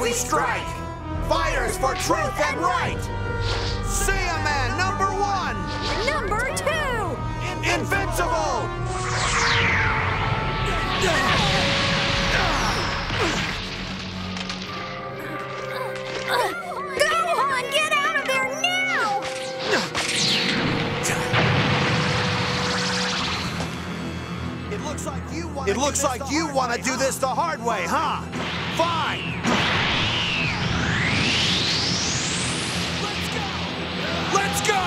we strike! Fighters for truth and right! Saiyaman #1! #2! Invincible! Gohan, get out of there now! It looks like you want to do this the hard way, huh? Fine! Let's go!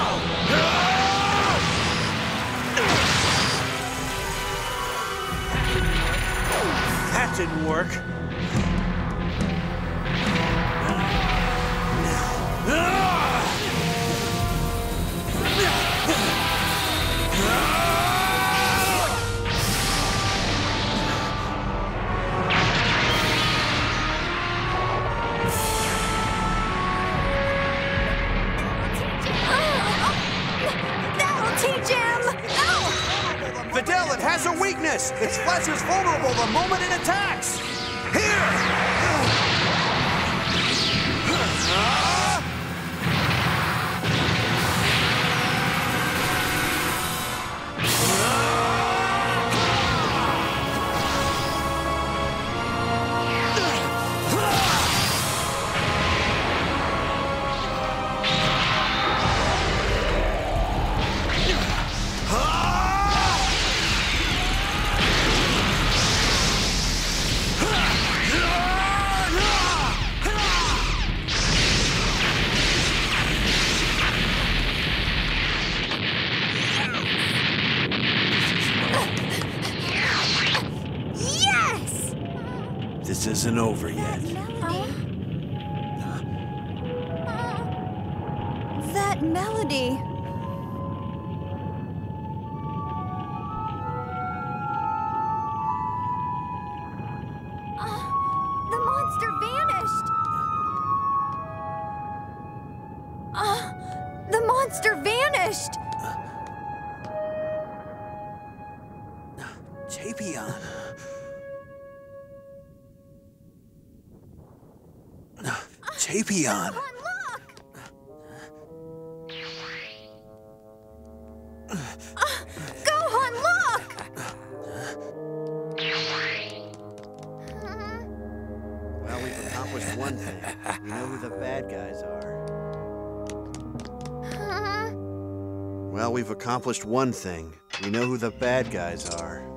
That didn't work. Videl, it has a weakness! Its flesh is vulnerable the moment it attacks! Here! This isn't over yet. That melody. The monster vanished. The monster vanished. Tapion. Tapion. Gohan, look! Well, we've accomplished one thing. We know who the bad guys are. Well, we've accomplished one thing. We know who the bad guys are.